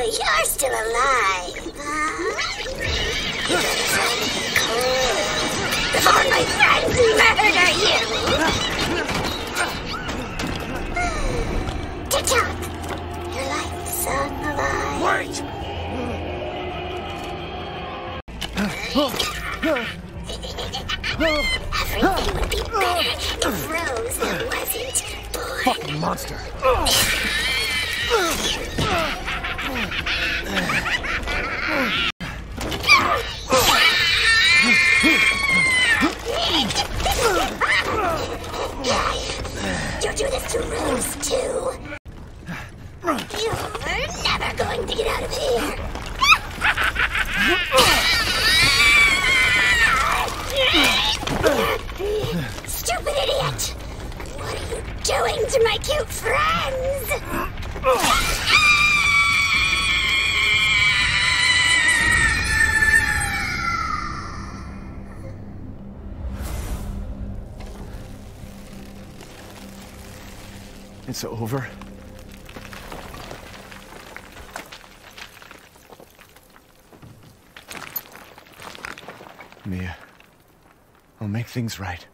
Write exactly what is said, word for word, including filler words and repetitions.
you're still alive, huh? Before my friends murder you! Tick-tock! Your life son alive. Wait! Everything would be better if Rose wasn't born. Fucking monster! You do this to Rose too. You're never going to get out of here. Stupid idiot! What are you doing to my cute friends? It's over. Mia, I'll make things right.